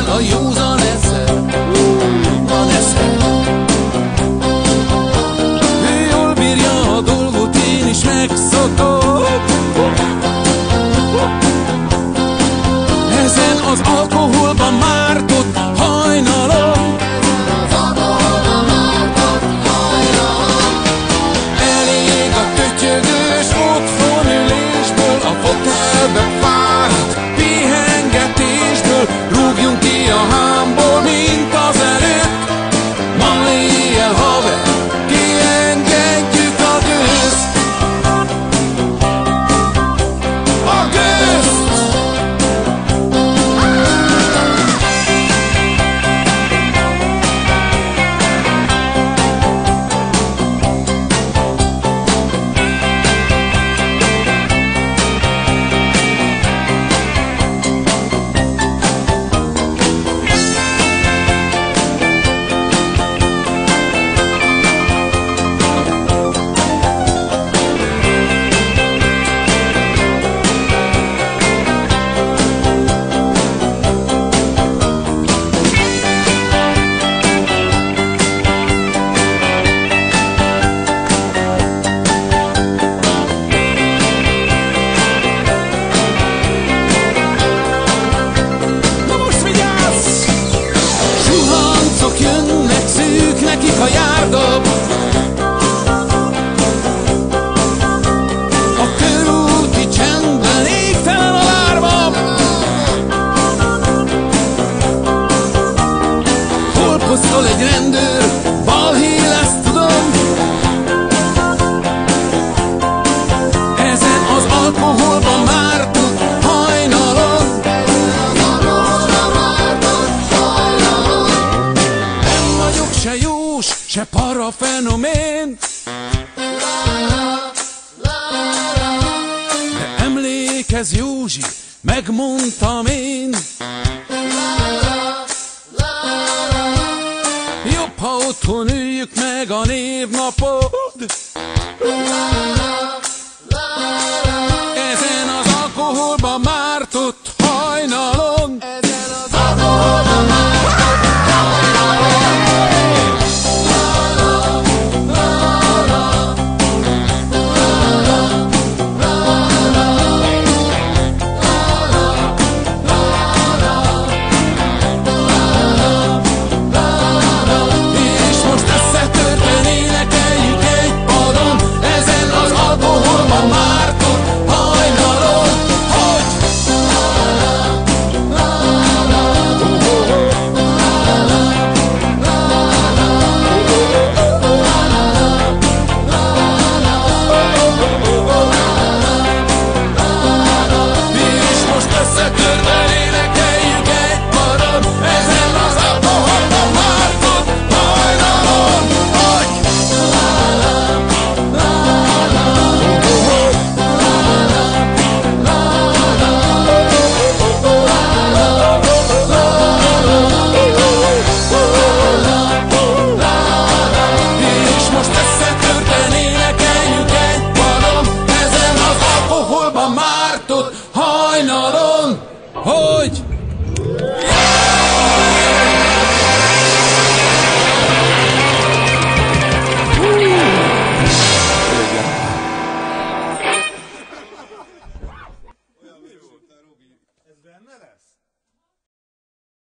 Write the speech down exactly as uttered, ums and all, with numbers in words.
meg a józan esze. Van esze. Ő jól bírja a dolgot, én is megszokom. Ezen az alkoholban mártott hajnalom, elég a tötyögős otthonülésből, a fotelbe fáradt pihengetésből. Rúgjunk ki a hámból, mint az előtt. Ma éjjel, haver, kiengedjük a gőzt. A gőzt! Jönnek szűk nekik a járdok, a körúti csendben égtelen a lárma. Hol posztol egy rendőr, balhé lesz, tudom. Ezen az alkoholban mártott hajnalon, se jós, se parafenomén, de emlékezz, Józsi, megmondtam én. Jobb, ha otthon üljük meg a névnapod.